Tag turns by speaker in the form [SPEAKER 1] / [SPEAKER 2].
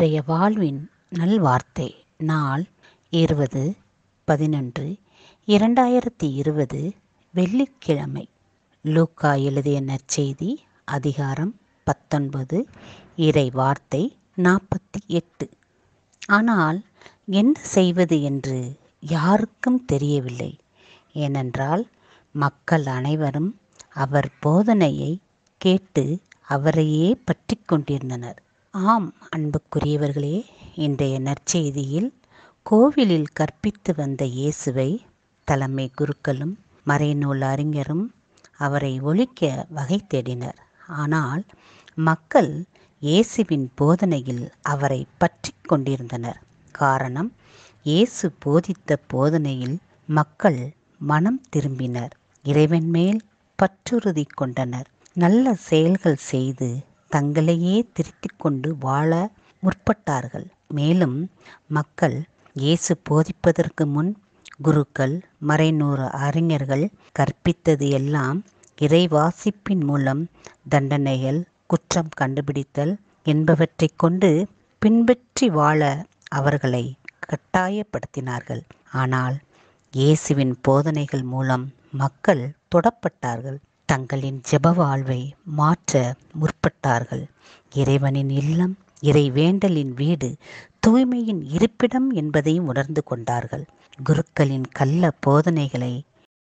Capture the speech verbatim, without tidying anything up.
[SPEAKER 1] இன்றைய வாழ்வின் நல்வார்த்தை நாள் இருபது பதினொன்று இரண்டாயிரத்தி இருபது வெள்ளிக்கிழமை. லூக்கா எழுதிய நற்செய்தி அதிகாரம் பத்தொன்பது, இறை வார்த்தை நாற்பத்தி எட்டு. ஆனால் என்ன செய்வது என்று யாருக்கும் தெரியவில்லை. ஏனென்றால் மக்கள் அனைவரும் அவர் போதனையை கேட்டு அவரையே பற்றி கொண்டிருந்தனர். ஆம் அன்புக்குரியவர்களே, இன்றைய நற்செய்தியில் கோவிலில் கற்பித்து வந்த இயேசுவை தலைமை குருக்களும் மறைநூல் அறிஞரும் அவரை ஒழிக்க வகை தேடினர். ஆனால் மக்கள் இயேசுவின் போதனையில் அவரை பற்றி கொண்டிருந்தனர். காரணம், இயேசு போதித்த போதனையில் மக்கள் மனம் திரும்பினர், இறைவன் மேல் பற்றுறுதி கொண்டனர், நல்ல செயல்கள் செய்து தங்களையே திருத்திக் கொண்டு வாழ முற்பட்டார்கள். மேலும் மக்கள் இயேசு போதிப்பதற்கு முன் குருக்கள் மறைநூறு அறிஞர்கள் கற்பித்தது எல்லாம் இறை வாசிப்பின் மூலம் தண்டனைகள், குற்றம் கண்டுபிடித்தல் என்பவற்றை கொண்டு பின்பற்றி வாழ அவர்களை கட்டாயப்படுத்தினார்கள். ஆனால் இயேசுவின் போதனைகள் மூலம் மக்கள் தொடப்பட்டார்கள், தங்களின் ஜெப வாழ்வை மாற்ற முற்பட்டார்கள். இறைவனின் இல்லம் இறை வேண்டலின் வீடு, தூய்மையின் இருப்பிடம் என்பதையும் உணர்ந்து கொண்டார்கள். குருக்களின் கள்ள போதனைகளை